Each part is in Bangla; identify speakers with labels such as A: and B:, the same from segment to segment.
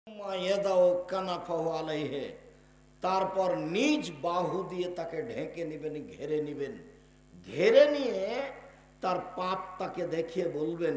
A: তারপর নিজ বাহু দিয়ে তাকে ঢেকে নেবেন, ঘেরে নেবেন। ঘেরে নিয়ে তার পাপ তাকে দেখিয়ে বলবেন,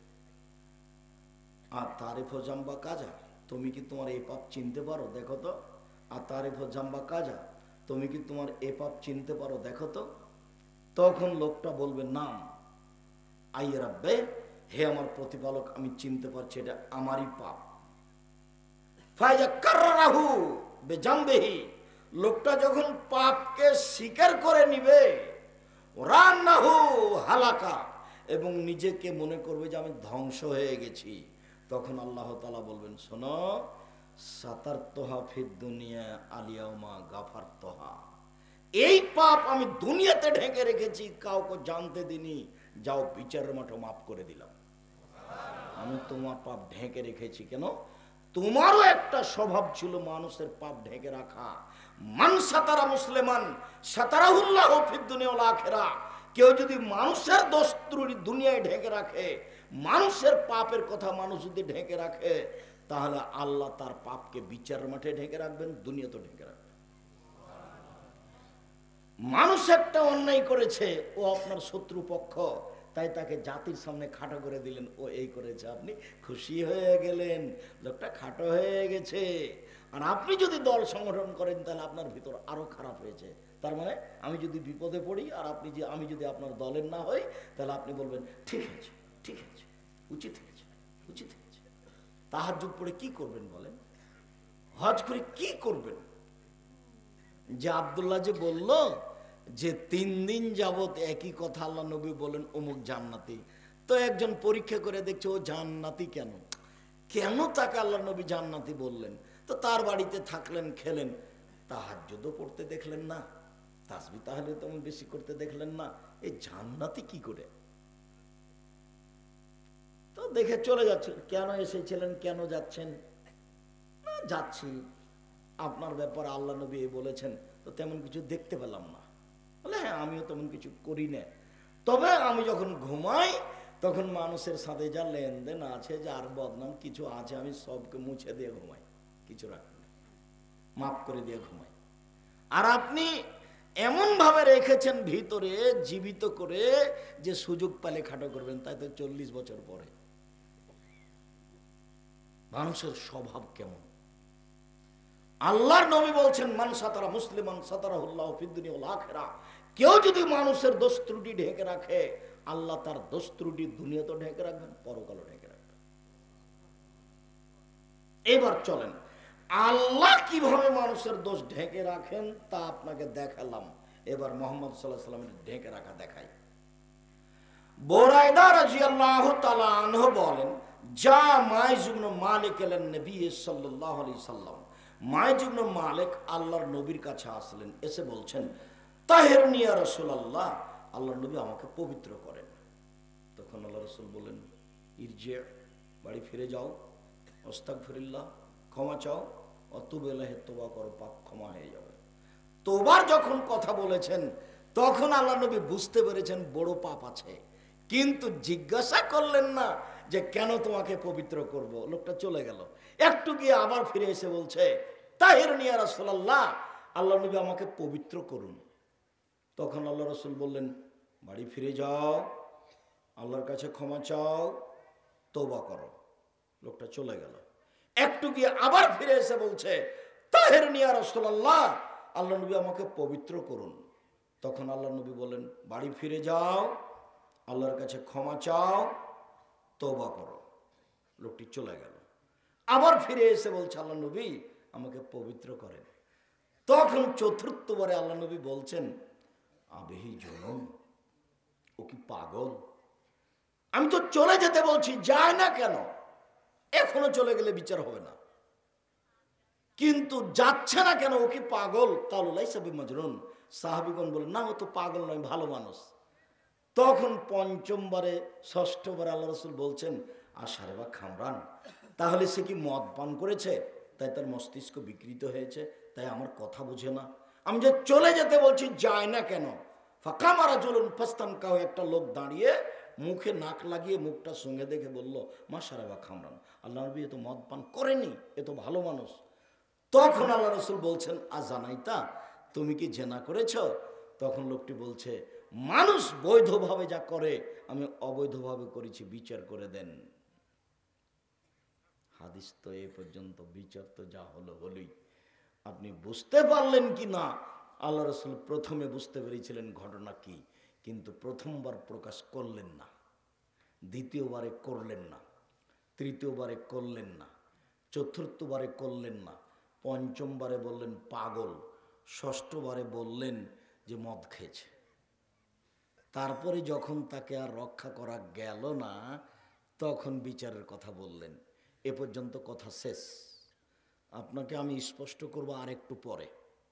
A: আর তারিফ জাম্বা কাজা, তুমি কি তোমার এই পাপ চিনতে পারো দেখো তো। আর তারিফ জাম্বা কাজা, তুমি কি তোমার এই পাপ চিনতে পারো দেখো তো। তখন লোকটা বলবে, নাম আই রাব্বে, হে আমার প্রতিপালক, আমি চিনতে পারছি এটা আমারই পাপ। ফায়জা কাররাহু বেজামবিহি, লোকটা যখন পাপকে স্বীকার করে নিবে, রান্নাহু হালাকা, এবং নিজেকে মনে করবে যে আমি ধ্বংস হয়ে গেছি, তখন আল্লাহ তাআলা বলবেন, শোনো, সাতারতহা ফিদ দুনিয়া আলিয়াউমা গাফারতহা, এই পাপ আমি দুনিয়াতে ঢেকে রেখেছি, কাউকে জানতে দিনি, যাও বিচারের মাঠে মাফ করে দিলাম। আমি তোমার পাপ ঢেকে রেখেছি কেন? তোমারও একটা স্বভাব ছিল মানুষের পাপ ঢেকে রাখা। মান সাতারা মুসলিমান সাতারাহুল্লাহু ফিদ দুনিয়া ওয়াল আখিরাহ, কেউ যদি মানুষের দোষ ত্রুটি দুনিয়ায় ঢেকে রাখে, মানুষের পাপের কথা মানুষ যদি ঢেকে রাখে, তাহলে আল্লাহ তার পাপকে বিচারের মাঠে ঢেকে রাখবেন, দুনিয়াতে ঢেকে রাখবেন। মানুষ একটা অন্যায় করেছে, ও আপনার শত্রুপক্ষ, তাই তাকে জাতির সামনে খাটো করে দিলেন, ও এই করেছে, আপনি খুশি হয়ে গেলেন, লোকটা খাটো হয়ে গেছে। আর আপনি যদি দল সংগঠন করেন, তাহলে আপনার ভিতর আরো খারাপ হয়েছে। তার মানে আমি যদি বিপদে পড়ি আর আমি যদি আপনার দলের না হই, তাহলে আপনি বলবেন ঠিক আছে, ঠিক আছে, উচিত হয়েছে, উচিত হয়েছে। তাহাজ্জুদ পড়ে কি করবেন বলেন? হজ করে কি করবেন? যে আব্দুল্লাহ যে বলল যে 3 দিন যাবত একই কথা আল্লাহ নবী বলেন অমুক জান্নাতি, তো একজন পরীক্ষা করে দেখছে ও জান্নাতি কেন, কেন তাকে আল্লাহ নবী জান্নাতি বললেন? তো তার বাড়িতে থাকলেন, খেলেন, তাহাজ্জুদও পড়তে দেখলেন না, তাসবিহ তাহলে তো বেশি করতে দেখলেন না, এই জান্নাতি কি করে? তো দেখে চলে যাচ্ছেন। কেন এসেছিলেন, কেন যাচ্ছেন? যাচ্ছি, আপনার ব্যাপারে আল্লাহ নবী বলেছেন, তো তেমন কিছু দেখতে পেলাম না। বলে হ্যাঁ, আমিও তেমন কিছু করি না, তবে আমি যখন ঘুমাই তখন মানুষের সাথে যা লেনদেন আছে, যার বদনাম কিছু আছে, আমি সবকে মুছে দিয়ে ঘুমাই, কিছু রাখি না, মাফ করে দিয়ে ঘুমাই। আর আপনি এমন ভাবে রেখেছেন ভিতরে জীবিত করে যে সুযোগ পেলে খাটো করবেন, তাই তো 40 বছর পরে। মানুষের স্বভাব কেমন? আল্লাহর নবী বলছেন, মান সাতারা মুসলিমান সাতারাহুল্লাহু ফিদ দুনিয়া ওয়াল আখিরাহ, কেউ যদি মানুষের দোষ ত্রুটি ঢেকে রাখে, আল্লাহ তার দোষ ত্রুটি দুনিয়াতে ঢেকে রাখবেন, পরকালও ঢেকে রাখবেন। এবার চলেন আল্লাহ কিভাবে মানুষের দোষ ঢেকে রাখেন তা আপনাকে দেখালাম। এবার মুহাম্মদ সাল্লাল্লাহু আলাইহি ওয়াসাল্লামের ঢেকে রাখা দেখাই। বুরায়দা রাদিয়াল্লাহু তাআলা আনহু বলেন, যা মাইজ ইবনে মালিক এলেন নবী সাল্লাল্লাহু আলাইহি সাল্লাম, মাইজ ইবনে মালিক আল্লাহর নবীর কাছে আসলেন, এসে বলছেন, তাহিরনি ইয়া রাসূলুল্লাহ, আল্লাহর নবী আমাকে পবিত্র করেন। তখন আল্লাহ রাসূল বলেন, ইরজি, বাড়ি ফিরে যাও, আস্তাগফিরুল্লাহ, ক্ষমা চাও, অতুব ইলাইহি, তওবা করো, পাপ ক্ষমা হয়ে যাবে। তোবার যখন কথা বলেছেন, তখন আল্লাহ নবী বুঝতে পেরেছেন বড় পাপ আছে, কিন্তু জিজ্ঞাসা করলেন না যে কেন তোমাকে পবিত্র করব। লোকটা চলে গেল, একটু গিয়ে আবার ফিরে এসে বলছে, তাহিরনি ইয়া রাসূলুল্লাহ, আল্লাহ নবী আমাকে পবিত্র করুন। তখন আল্লাহ রাসূল বললেন, বাড়ি ফিরে যাও, আল্লাহর কাছে ক্ষমা চাও, তওবা করো। লোকটা চলে গেল, একটু গিয়ে আবার ফিরে এসে বলছে, তাহিরনি ইয়া রাসূলুল্লাহ, আল্লাহ নবী আমাকে পবিত্র করুন। তখন আল্লাহ নবী বলেন, বাড়ি ফিরে যাও, আল্লাহর কাছে ক্ষমা চাও, তওবা করো। লোকটি চলে গেল, আবার ফিরে এসে বলছে, আল্লাহ নবী আমাকে পবিত্র করেন। তখন চতুর্থবারে আল্লাহ নবী বলছেন, আবেহি জনম, ও কি পাগল? আমি তো চলে যেতে বলছি, যায় না কেন? এখনো চলে গেলে বিচার হবে না, কিন্তু যাচ্ছে না কেন? ও কি পাগল? কালু লাইসা বিমাজনুন, সাহাবীগণ বলেন, না, ও তো পাগল নয়, ভালো মানুষ। তখন পঞ্চমবারে, ষষ্ঠবারে আল্লাহ রাসূল বলছেন, আশারে বা খামরান, তাহলে সে কি মদ পান করেছে, তাই তার মস্তিষ্ক বিকৃত হয়েছে, তাই আমার কথা বুঝে না। আমি যে চলে যেতে বলছি, যায় না কেন? ফাকামা রাজুলুন ফাস্তানকাহু, একটা লোক দাঁড়িয়ে মুখে নাক লাগিয়ে মুখটা সঙ্গে দেখে বলল, মাশারাবা খামরান, আল্লাহ নবী এ তো মদ পান করেনি, এ তো ভালো মানুষ। তখন আল্লাহ রসুল বলছেন, জানাইতা, তুমি কি জেনা করেছ? তখন লোকটি বলছে, মানুষ বৈধভাবে যা করে আমি অবৈধভাবে করেছি, বিচার করে দেন। হাদিস তো এ পর্যন্ত, বিচার তো যা হলো হলোই। আপনি বুঝতে পারলেন কি না? আল্লাহ রসুল প্রথমে বুঝতে পেরেছিলেন ঘটনা কি, কিন্তু প্রথমবার প্রকাশ করলেন না, দ্বিতীয়বারে করলেন না, তৃতীয়বারে করলেন না, চতুর্থবারে করলেন না, পঞ্চমবারে বললেন পাগল, ষষ্ঠবারে বললেন যে মদ খেয়েছে। তারপরে যখন তাকে আর রক্ষা করা গেল না, তখন বিচারের কথা বললেন। এ পর্যন্ত কথা শেষ। আপনাকে আমি স্পষ্ট করবো আর একটু পরে।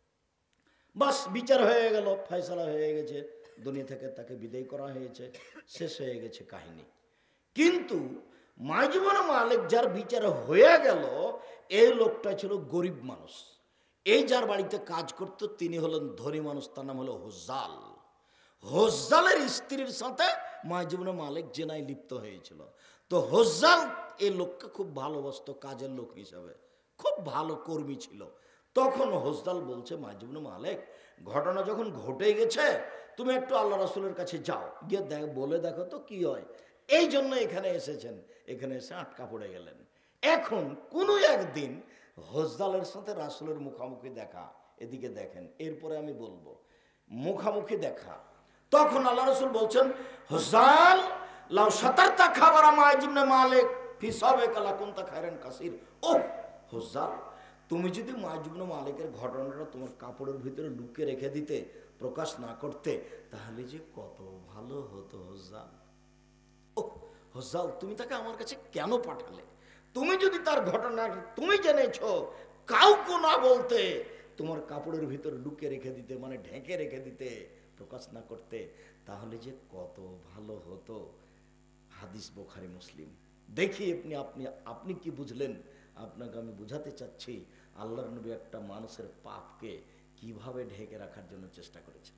A: বাস বিচার হয়ে গেল, ফয়সালা হয়ে গেছে, দুনিয়া থেকে তাকে বিদায় করা হয়েছে, শেষ হয়ে গেছে কাহিনী। কিন্তু মাইজুবন মালিক যার বিচার হয়ে গেল, এই লোকটা ছিল গরিব মানুষ। এই যার বাড়িতে কাজ করত তিনি হলেন ধনী মানুষ, তার নাম হলো হুজ্জাল। হুজ্জালের স্ত্রীর সাথে মাইজুবন মালিক জেনায় লিপ্ত হয়েছিল। তো হুজ্জাল এই লোককে খুব ভালোবাসত, কাজের লোক হিসাবে, খুব ভালো কর্মী ছিল। তখন হুজ্জাল বলছে, মাইজুবন মালিক, ঘটনা যখন ঘটে গেছে, তুমি একটু আল্লাহ রাসূলের কাছে যাও, গিয়ে বলে দেখো তো কি হয়। এই জন্য এখানে এসেছেন, এখানে এসে আটকা পড়ে গেলেন। এখন কোনো একদিন হুজ্জালের সাথে রাসূলের মুখামুখি দেখা, এদিকে দেখেন, এরপরে আমি বলবো মুখামুখি দেখা। তখন আল্লাহ রাসূল বলছেন, হুজ্জাল লাউ সাতারতা খাবারা মাইজুবন মালিক ফি সাবিকা লাকুনতা খায়রান কাসীর। ও হুজ্জাল, তুমি যদি মাইজুবন মালিকের ঘটনাটা তোমার কাপড়ের ভিতরে লুকিয়ে রেখে দিতে, প্রকাশ না করতে, তাহলে যে কত ভালো হতো হুজ্জাল। ও হুজ্জাল, তুমি তাকে আমার কাছে কেন পাঠালে? তুমি যদি তার ঘটনা তুমি জেনেছ, কাউকে না বলতে, তোমার কাপড়ের ভিতরে লুকিয়ে রেখে দিতে, মানে ঢেকে রেখে দিতে, প্রকাশ না করতে, তাহলে যে কত ভালো হতো। হাদিস বুখারী মুসলিম। দেখি আপনি কি বুঝলেন। আপনাকে আমি বুঝাতে চাচ্ছি আল্লাহর নবী একটা মানুষের পাপকে কিভাবে ঢেকে রাখার জন্য চেষ্টা করেছেন।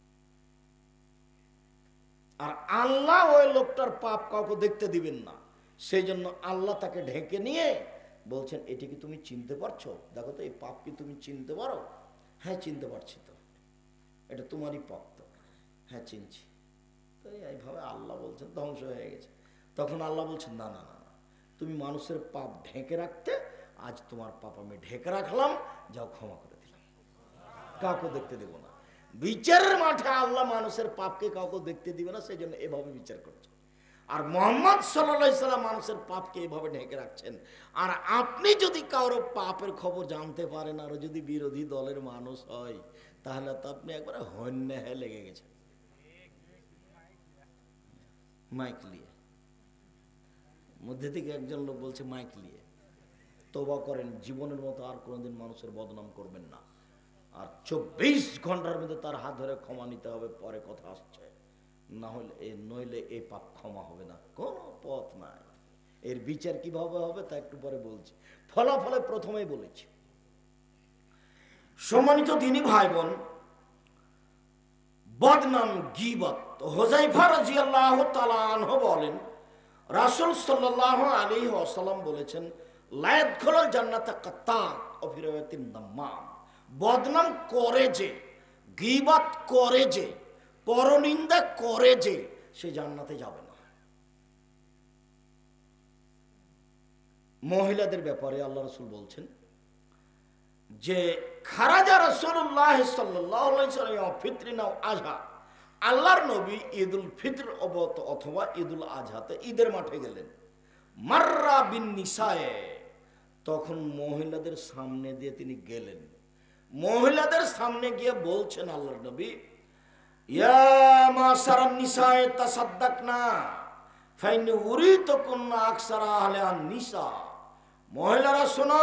A: আর আল্লাহ ওই লোকটার পাপ কাউকে দেখতে দিবেন না, সেই জন্য আল্লাহ তাকে ঢেকে নিয়ে বলছেন, এটি কি তুমি চিনতে পারছো? দেখো তো এই পাপ কি তুমি চিনতে পারো? হ্যাঁ চিনতে পারছি তো, এটা তোমারই পাপ তো। হ্যাঁ চিনছি। তো এইভাবে আল্লাহ বলছেন ধ্বংস হয়ে গেছে। তখন আল্লাহ বলছেন, না না না, তুমি মানুষের পাপ ঢেকে রাখতে, আজ তোমার পাপ আমি ঢেকে রাখলাম, যাও ক্ষমা করে দিলাম, কাউকে দেখতে দেব না। বিচারের মাঠে আল্লাহ মানুষের পাপকে কাউকে দেখতে দিবে না, সেই জন্য এভাবে বিচার করছে। আর মুহাম্মদ সাল্লাল্লাহু আলাইহি সাল্লাম মানুষের পাপকে এভাবে ঢেকে রাখছেন। আর আপনি যদি কারো পাপের খবর জানতে পারেন, আর যদি বিরোধী দলের মানুষ হয়, তাহলে তো আপনি একবারে হন্যে হয়ে লেগে গেছেন। মাইক নিয়ে মধ্যে থেকে একজন লোক বলছে, মাইক নিয়ে তওবা করেন, জীবনের মতো আর কোনোদিন মানুষের বদনাম করবেন না, আর 24 ঘন্টার মধ্যে তার হাত ধরে ক্ষমা নিতে হবে, পরে কথা আসছে, না হলে নইলে এই পাপ ক্ষমা হবে না, কোনো পথ নাই। এর বিচার কিভাবে হবে তা একটু পরে বলছি, ফলাফলে প্রথমেই বলেছি। সম্মানিত দ্বীনী ভাই বোন, বদনাম গীবত। হুযায়ফা রাদিয়াল্লাহু তাআলা আনহু বলেন, রাসূল সাল্লাল্লাহু আলাইহি ওয়াসাল্লাম বলেছেন, লা ইয়াদখুলুল জান্নাতা কাত্তাত ওয়া ফি রাওয়ায়াতিন নাম্মাম। বদনাম করে যে, গীবত করে যে, পরনিন্দা করে যে, সে জান্নাতে যাবে না। মহিলাদের ব্যাপারে আল্লাহ রাসূল বলছেন যে, খারাজা রাসূলুল্লাহ সাল্লাল্লাহু আলাইহি ওয়াসাল্লাম ফিতরিনা আযহা। আল্লাহর নবী ঈদুল ফিতর অথবা ঈদুল আজহাতে ঈদের মাঠে গেলেন। মাররা বিন নিসায়ে, তখন মহিলাদের সামনে দিয়ে তিনি গেলেন। মহিলাদের সামনে গিয়ে বলছেন আল্লাহর নবী, ইয়া মাশারান নিসায়ে তাসাদদাকনা ফাইন্নী উরিতুকুন্না আকসারা আহলিন নিসা। মহিলারা শোনো,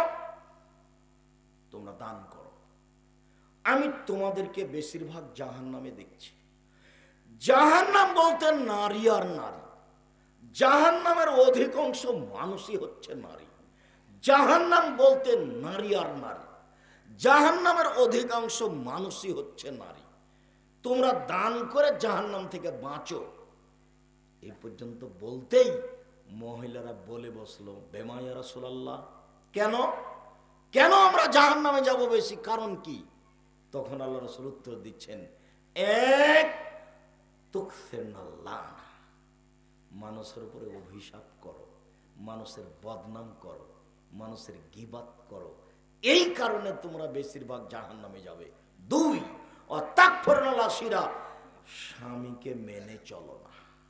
A: তোমরা দান করো, আমি তোমাদেরকে বেশিরভাগ জাহান্নামে দেখছি। জাহান্নাম বলতে নারী আর নারী, জাহান্নামের অধিকাংশ মানুষই হচ্ছে নারী। জাহান্নাম বলতে নারী আর নারী, জাহান্নামের অধিকাংশ মানুষই হচ্ছে নারী। তোমরা দান করে জাহান্নাম থেকে বাঁচো। এই পর্যন্ত বলতেই মহিলারা বলে বসলো, বেমা ইয়া রাসূলুল্লাহ, কেন কেন আমরা জাহান্নামে যাব বেশি, কারণ কি? তখন আল্লাহ রাসূল উত্তর দিচ্ছেন, এক তুকসিরনাল্লাহ, মানুষের উপরে অভিশাপ করো, মানুষের বদনাম করো, মানুষের গীবাত করো, এই কারণে তোমরা বেশিরভাগ জাহান্নামে যাবে। দুই, অতাকফুরনাল আশিরা, স্বামীকে মেনে চলো না।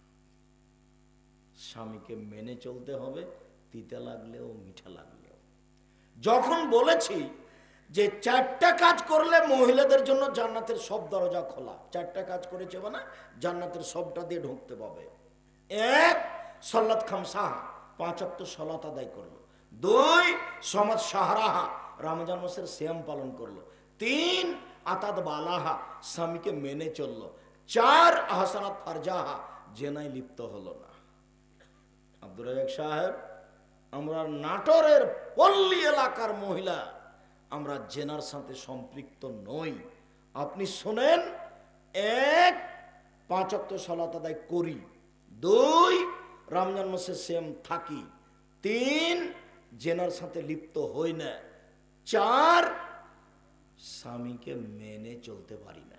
A: স্বামীকে মেনে চলতে হবে, তিতা লাগলেও মিঠা লাগলেও। যখন বলেছি যে 4টা কাজ করলে মহিলাদের জন্য জান্নাতের সব দরজা খোলা, 4টা কাজ করেছে মানে জান্নাতের সবটা দিয়ে ঢুকতে পাবে। এক, সালাত খামসাহা, 5 ওয়াক্ত সালাত আদায় করলো। 2, সমাজ শাহরাহা, রমজান মাসের সিয়াম পালন করলো। 3, আতাদ বালাহা, স্বামীকে মেনে চললো। 4, আহসানাত ফারজাহা, জেনায় লিপ্ত হলো না। আব্দুর রাজ্জাক সাহেব, আমরা নাটোরের পল্লী এলাকার মহিলা, আমরা জেনার সাথে সম্পৃক্ত নই। আপনি শোনেন, 1, 5 ওয়াক্ত সালাত আদায় করি। 2, রমজান মাসে সিয়াম থাকি। 3, জেনার সাথে লিপ্ত হই না। 4, স্বামীকে মেনে চলতে পারি না।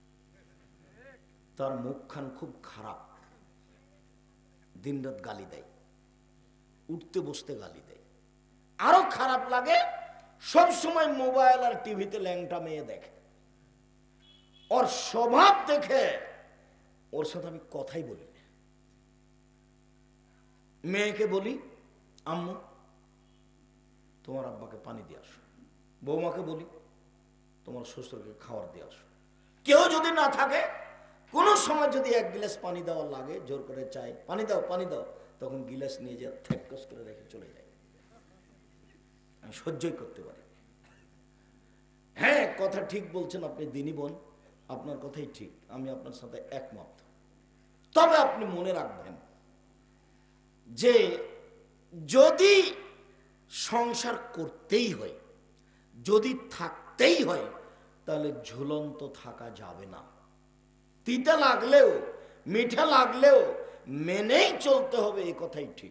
A: তার মুখখান খুব খারাপ, দিনরাত গালি দেয়, উঠতে বসতে গালি দেয়। আরো খারাপ লাগে, সব সময় মোবাইল আর টিভিতে ল্যাংটা মেয়ে দেখে। ওর স্বভাব দেখে ওর সাথে আমি কথাই বলি না। মেয়েকে বলি, আম্মু তোমার আব্বাকে পানি দিয়ে আসো। বৌমাকে বলি, তোমার শ্বশুরকে খাবার দিয়ে আসো। কেউ যদি না থাকে, কোনো সময় যদি 1 গ্লাস পানি দেওয়া লাগে, জোর করে চাই পানি দাও পানি দাও, তখন গিলাস নিয়ে যে থেকস করে রেখে চলে যায়। আমি সহ্যই করতে পারি। হ্যাঁ, কথা ঠিক বলছেন আপনি দিনী বোন, আপনার কথাই ঠিক, আমি আপনার সাথে একমত। তবে আপনি মনে রাখবেন যে যদি সংসার করতেই হয়, যদি থাকতেই হয়, তাহলে ঝুলন্ত থাকা যাবে না। তিতা লাগলেও মিঠা লাগলেও মেনেই চলতে হবে, এই কথাই ঠিক।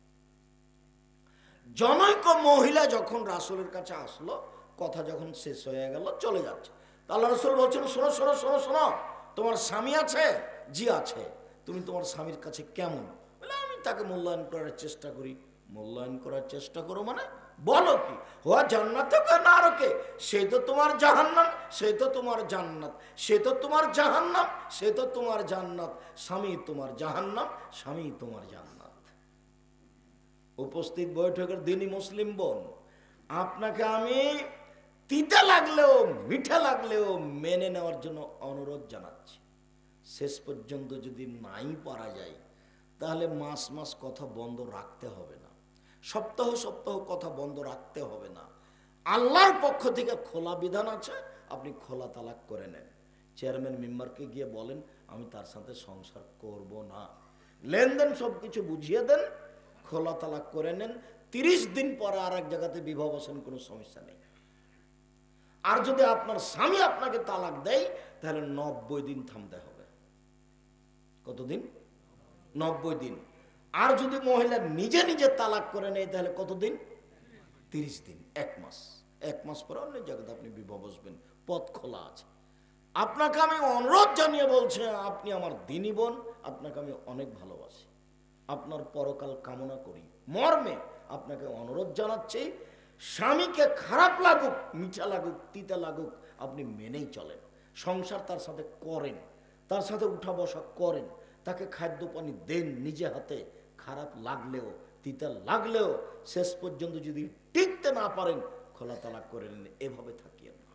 A: জনৈক মহিলা যখন রাসূলের কাছে আসলো, কথা যখন শেষ হয়ে গেল, চলে যাচ্ছে, আল্লাহ রাসূল বলছেন, শোনো শোনো শোনো শোনো, তোমার স্বামী আছে? জি আছে। তুমি তোমার স্বামীর কাছে কেমন? বলে, আমি তাকে মূল্যায়ন করার চেষ্টা করি। মূল্যায়ন করার চেষ্টা করো মানে বলো কি? হওয়া জান্নাত না রকে, সে তো তোমার জাহান্নাম, সে তো তোমার জান্নাত, সে তো তোমার জাহান্নাম, সে তো তোমার জান্নাত, স্বামী তোমার জাহান্নাম, স্বামী তোমার জান্নাত। উপস্থিত বৈঠকের দিনই মুসলিম বোন, আপনাকে আমি তিতা লাগলেও মিঠা লাগলেও মেনে নেওয়ার জন্য অনুরোধ জানাচ্ছি। শেষ পর্যন্ত যদি নাই পারা যায়, তাহলে মাস মাস কথা বন্ধ রাখতে হবে না, সপ্তাহ সপ্তাহ কথা বন্ধ রাখতে হবে না। আল্লাহর পক্ষ থেকে খোলা বিধান আছে, আপনি খোলা তালাক করে নেন। চেয়ারম্যান মেম্বারকে গিয়ে বলেন, আমি তার সাথে সংসার করব না, লেনদেন সবকিছু বুঝিয়ে দেন, খোলা তালাক করে নেন। 30 দিন পরে আর এক জায়গাতে বিবাহ বসেন, কোনো সমস্যা নেই। আর যদি আপনার স্বামী আপনাকে তালাক দেয়, তাহলে 90 দিন থামতে হবে। কতদিন? 90 দিন। আর যদি মহিলা নিজে নিজে তালাক করে নেয়, তাহলে কতদিন? 30 দিন, 1 মাস। 1 মাস পরে অন্য জায়গাতে আপনি বিবাহ বসবেন, পথ খোলা আছে। আপনাকে আমি অনুরোধ জানিয়ে বলছি, আপনি আমার দিনী বোন, আপনাকে আমি অনেক ভালোবাসি, আপনার পরকাল কামনা করি মর্মে আপনাকে অনুরোধ জানাচ্ছি, স্বামীকে খারাপ লাগুক, মিঠা লাগুক, তিতা লাগুক, আপনি মেনেই চলেন। সংসার তার সাথে করেন, তার সাথে উঠা বসা করেন, তাকে খাদ্য পানি দেন নিজে হাতে। খারাপ লাগলেও তিতা লাগলেও শেষ পর্যন্ত যদি টিকতে না পারেন, খোলা তালাক করে নেন। এভাবে থাকিয়েন না।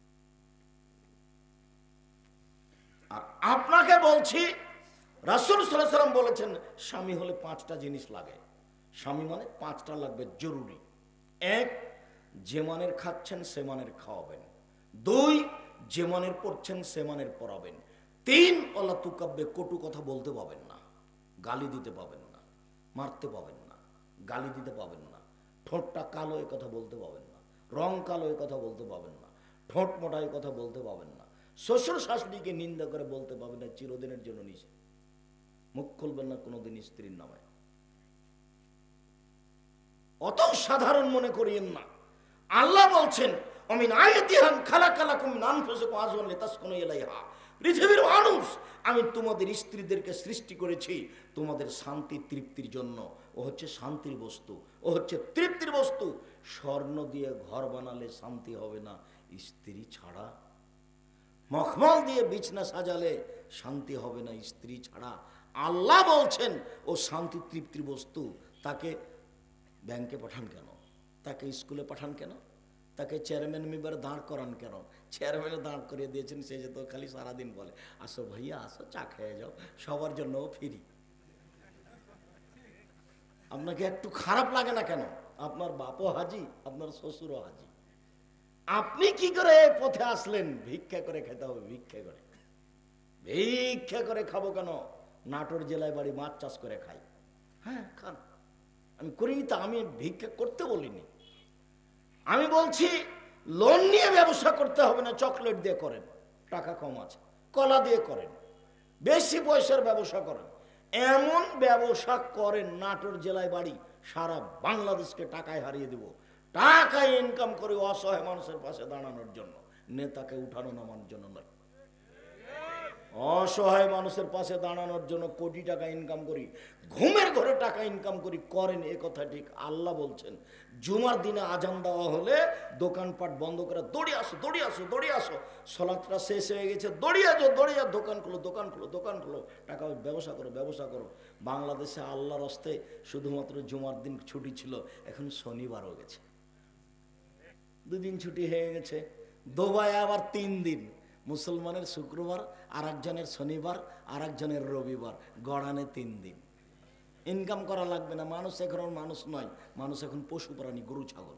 A: আর আপনাকে বলছি, রাসূল সাল্লাল্লাহু আলাইহি ওয়াসাল্লাম বলেছেন, স্বামী হলে 5টা জিনিস লাগে। স্বামী মানে 5টা লাগবে জরুরি। 1, যে মানের খাচ্ছেন সে মানের খাওয়াবেন। 2, যে মানের পড়ছেন সে মানের পড়াবেন। 3, আল্লাহ তুকাব্বে, কটু কথা বলতে পাবেন না, গালি দিতে পাবেন না, মারতে পাবেন না, গালি দিতে পাবেন না, ঠোঁটটা কালো এ কথা বলতে পাবেন না, রং কালো এ কথা বলতে পাবেন না, ঠোঁট মোটা এ কথা বলতে পাবেন না, শ্বশুর শাশুড়িকে নিন্দা করে বলতে পাবেন না, চিরদিনের জন্য নিষেধ। মুখ খুলবেন না কোনোদিন স্ত্রীর নামে। অত সাধারণ মনে করিয়েন না। আল্লাহ বলছেন অমিন আয়াতিহান খালাকালাকুম মিন আনফুসিকুম আজওয়াজান লিতাসকুনু ইলাইহা, পৃথিবীর মানুষ আমি তোমাদের স্ত্রীদেরকে সৃষ্টি করেছি তোমাদের শান্তি তৃপ্তির জন্য। ও হচ্ছে শান্তির বস্তু, ও হচ্ছে তৃপ্তির বস্তু। স্বর্ণ দিয়ে ঘর বানালে শান্তি হবে না স্ত্রী ছাড়া, মখমল দিয়ে বিছনা সাজালে শান্তি হবে না স্ত্রী ছাড়া। আল্লাহ বলছেন ও শান্তি তৃপ্তির বস্তু। তাকে ব্যাংকে পাঠান কেন? তাকে স্কুলে পাঠান কেন? তাকে চেয়ারম্যান মেম্বার দাঁড় করান কেন? চেয়ারম্যানে দাঁড় করিয়ে দিয়েছেন, সে যে তো খালি সারাদিন বলে আসো ভাইয়া আসো চা খেয়ে যাও, সবার জন্য ফ্রি। আপনাকে একটু খারাপ লাগে না কেন? আপনার বাপও হাজি, আপনার শ্বশুরও হাজি। আপনি কি করে এই পথে আসলেন? ভিক্ষা করে খেতে হবে, ভিক্ষা করে। ভিক্ষা করে খাবো কেন? নাটোর জেলায় বাড়ি, মাছ চাষ করে খাই। হ্যাঁ খান, আমি করিনি তা, আমি ভিক্ষা করতে বলিনি। আমি বলছি লোন নিয়ে ব্যবসা করতে হবে না, চকলেট দিয়ে করেন, টাকা কম আছে, কলা দিয়ে করেন, বেশি পয়সার ব্যবসা করেন। এমন ব্যবসা করেন নাটোর জেলায় বাড়ি, সারা বাংলাদেশকে টাকায় হারিয়ে দেব। টাকায় ইনকাম করে অসহায় মানুষের পাশে দাঁড়ানোর জন্য, নেতাকে উঠানো নামানোর জন্য নয়। অসহায় মানুষের পাশে দাঁড়ানোর জন্য কোটি টাকা ইনকাম করি, ঘুমের ঘরে টাকা ইনকাম করি। করেন, এ কথা ঠিক। আল্লাহ বলছেন জুমার দিনে আজান দেওয়া হলে দোকানপাট বন্ধ করে দৌড়িয়ে আসো, দৌড়িয়ে আসো, দৌড়িয়ে আসো। সলাৎটা শেষ হয়ে গেছে, দৌড়িয়ে যাও, দৌড়িয়ে যাও, দোকান খুলো, দোকান খুলো, দোকান খুলো, টাকা ব্যবসা করো, ব্যবসা করো। বাংলাদেশে আল্লাহর রাস্তে শুধুমাত্র জুমার দিন ছুটি ছিল, এখন শনিবারও গেছে, 2 দিন ছুটি হয়ে গেছে। দুবাইয়ে আবার 3 দিন, মুসলমানের শুক্রবার, আর একজনের শনিবার, আর একজনের রবিবার, গড়ানে 3 দিন। ইনকাম করা লাগবে না। মানুষ এখন মানুষ নয়, মানুষ এখন পশু প্রাণী, গরু ছাগল।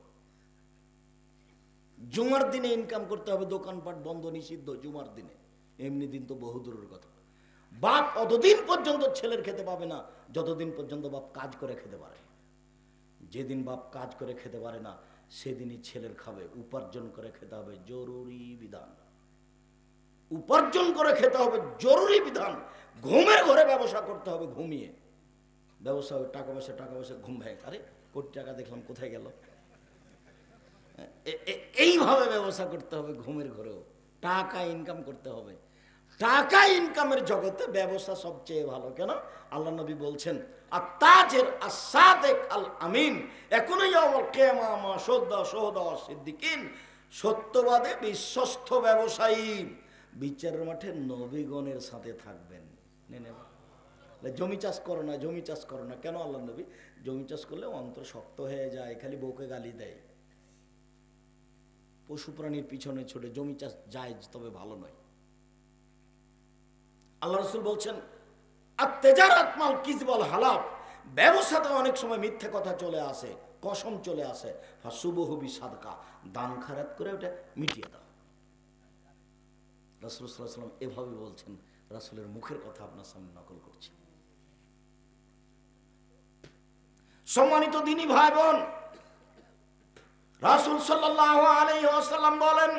A: জুমার দিনে ইনকাম করতে হবে, দোকানপাট বন্ধ, নিষিদ্ধ জুমার দিনে। এমনি দিন তো বহু দূরের কথা। বাপ অতদিন পর্যন্ত ছেলের খেতে পাবে না যতদিন পর্যন্ত বাপ কাজ করে খেতে পারে। যেদিন বাপ কাজ করে খেতে পারে না সেদিনই ছেলের খাবে। উপার্জন করে খেতে হবে, জরুরি বিধান। উপার্জন করে খেতে হবে, জরুরি বিধান। ঘুমের ঘরে ব্যবসা করতে হবে, ঘুমিয়ে ব্যবসা হবে। টাকা পয়সা ঘুম ভেঙে, আরে কোটি টাকা দেখলাম কোথায় গেল। এইভাবে ব্যবসা করতে হবে, ঘুমের ঘরেও টাকা ইনকাম করতে হবে। টাকা ইনকামের জগতে ব্যবসা সবচেয়ে ভালো। কেন? আল্লাহ নবী বলছেন আর তাজের আসাদেক আল আমিন এখনই কিয়ামা মা শুহাদা সিদ্দিকিন, সত্যবাদে বিশ্বস্ত ব্যবসায়ী বিচারের মাঠে নবীগণের সাথে থাকবেন। জমি চাষ করো না, জমি চাষ করো না। কেন? আল্লাহ নবী জমি চাষ করলে অন্তর শক্ত হয়ে যায়, খালি বউকে গালি দেয়। পশু প্রাণীর পিছনে ছুটে জমি চাষ জায়েজ, তবে ভালো নয়। আল্লাহ রাসূল বলছেন আত-তিজারাত মাল কিযব ওয়াল হালাফ, ব্যবসাতে অনেক সময় মিথ্যে কথা চলে আসে, কসম চলে আসে। ফাসুবহু বিসাদকা, দান খায়রাত করে ওটা মিটিয়ে দাও। রাসূল সাল্লাল্লাহু আলাইহি ওয়াসাল্লাম এভাবে বলছেন। রাসূলের মুখের কথা আপনার সামনে নকল করছি। সম্মানিত দ্বীনি ভাই বোন, রাসূল সাল্লাল্লাহু আলাইহি ওয়াসাল্লাম বলেন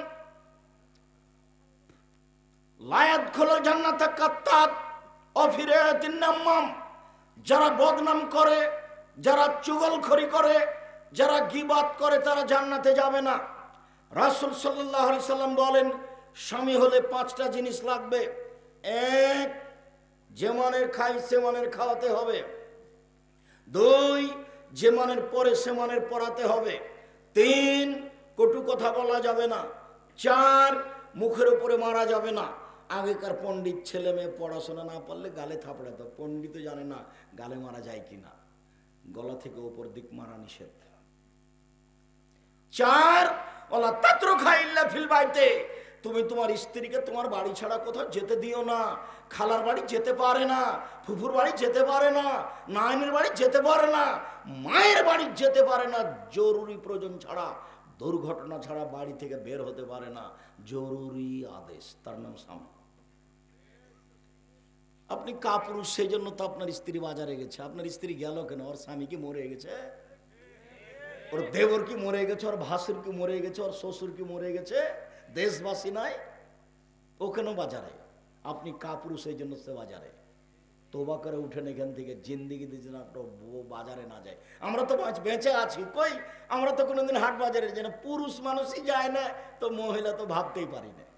A: লা ইয়াদখুলুল জান্নাতা কাত্তাত ওয়া ফিরাতিন নাম্মাম, যারা বদনাম করে, যারা চুগলখড়ি করে, যারা গীবাত করে, তারা জান্নাতে যাবে না। রাসূল সাল্লাল্লাহু আলাইহি সাল্লাম বলেন স্বামী হলে 5টা জিনিস লাগবে। 1, যে মানের খাই সে মানের খাওয়াতে হবে। 2, যে মানের পরে সে মানের পড়াতে হবে। 3, কটু কথা বলা যাবে না। 4, মুখের উপরে মারা যাবে না। আগেকার পণ্ডিত ছেলে মেয়ে পড়াশোনা না পারলে গালে থাপড়াতো, পণ্ডিত জানে না গালে মারা যায় কিনা, গলা থেকে উপর দিক মারা নিষেধ। 4, ওয়ালা তাতরুকা ইল্লা ফিল বাইতে, তুমি তোমার স্ত্রীকে তোমার বাড়ি ছাড়া কোথাও যেতে দিও না। খালার বাড়ি যেতে পারে না, ফুফুর বাড়ি যেতে পারে না, নায়ের বাড়ি যেতে পারে না, মায়ের বাড়ি যেতে পারে না। জরুরি প্রয়োজন ছাড়া, দুর্ঘটনা ছাড়া বাড়ি থেকে বের হতে পারে না। জরুরি আদেশ, তার নাম স্বামী। আপনি কাপুরুষ, সেই জন্য তো আপনার স্ত্রী বাজারে গেছে। আপনার স্ত্রী গেল কেন? ওর স্বামী কি মরে গেছে? ওর দেবর কি মরে গেছে? ওর ভাসুর কি মরে গেছে? ওর শ্বশুর কি মরে গেছে? দেশবাসী নাই? ও কেন বাজারে? আপনি কাপুরুষ, সেই জন্য সে বাজারে। তোবা করে উঠেন এখান থেকে, জিন্দিগিতে যেন একটা বাজারে না যায়। আমরা তো বেঁচে আছি, কই আমরা তো কোনোদিন হাট বাজারে যাই না, পুরুষ মানুষই যায় না, তো মহিলা তো ভাবতেই পারি না।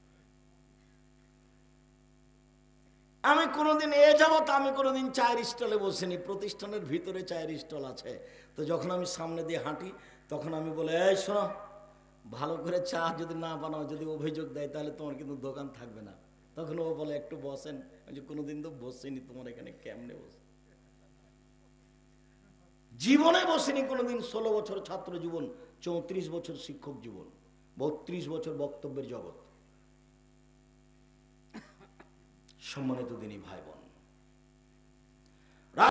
A: আমি কোনোদিন আমি কোনোদিন চায়ের স্টলে বসিনি, প্রতিষ্ঠানের ভিতরে চায়ের স্টল আছে, তো যখন আমি সামনে দিয়ে হাঁটি তখন আমি বলে, এই শোনো, ভালো করে চা যদি না বানাও, যদি অভিযোগ দেয় তাহলে তোমার কিন্তু দোকান থাকবে না। তখন ও বলে একটু বসেন, আমি যে কোনোদিন তো বসিনি, তোমার এখানে কেমনে বসে? জীবনে বসিনি কোনোদিন। 16 বছর ছাত্র জীবন, 34 বছর শিক্ষক জীবন, 32 বছর বক্তব্যের জগৎ। সম্মানিত দিনী ভাই বোন,